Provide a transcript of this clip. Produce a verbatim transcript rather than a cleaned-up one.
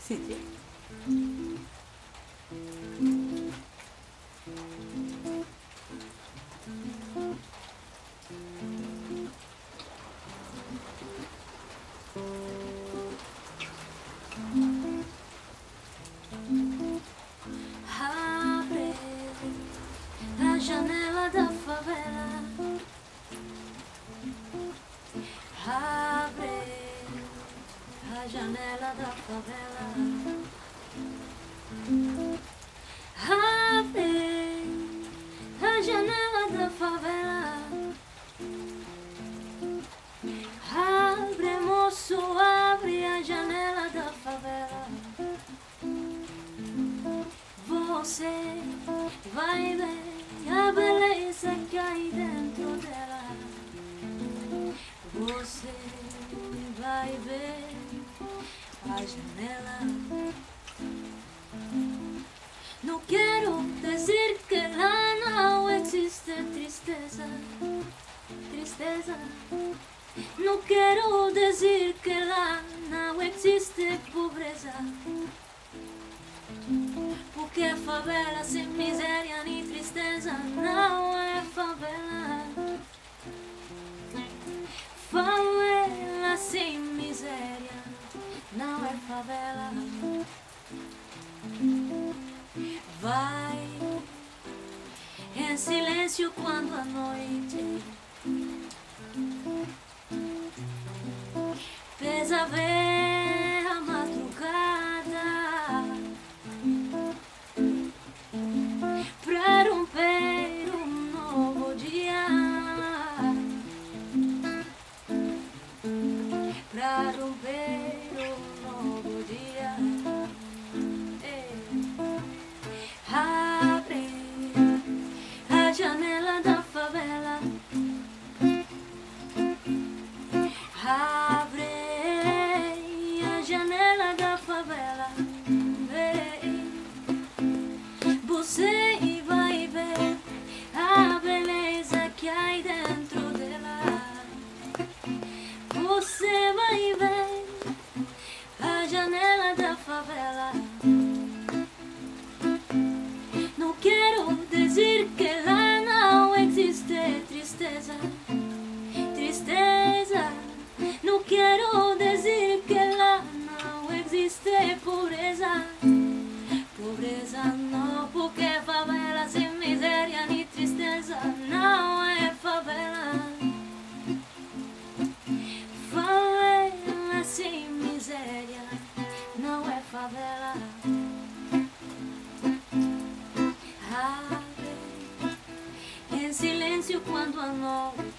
Sim, sim. Abre a janela da favela. Abre a janela da favela. Abre a janela da favela. Abre, moço, abre a janela da favela. Você vai ver a beleza que há aí dentro dela. Você vai ver a janela. Não quero dizer que lá não existe tristeza, tristeza. Não quero dizer que lá não existe pobreza. Porque favela sem miséria nem tristeza não é favela. Favela sem miséria não é favela. Vai em silêncio quando a noite pesa ver a madrugada pra romper um novo dia, pra romper um novo dia. Abre a janela da favela. Abre a janela da favela. Você vai ver a beleza que há aí dentro dela. Você vai ver a janela da favela. Não quero dizer que lá não existe tristeza, tristeza. Não quero dizer que lá não existe pobreza, pobreza não. Porque favela sem miséria nem tristeza não é favela. Favela sem miséria não é favela. Abre em silêncio quando a noite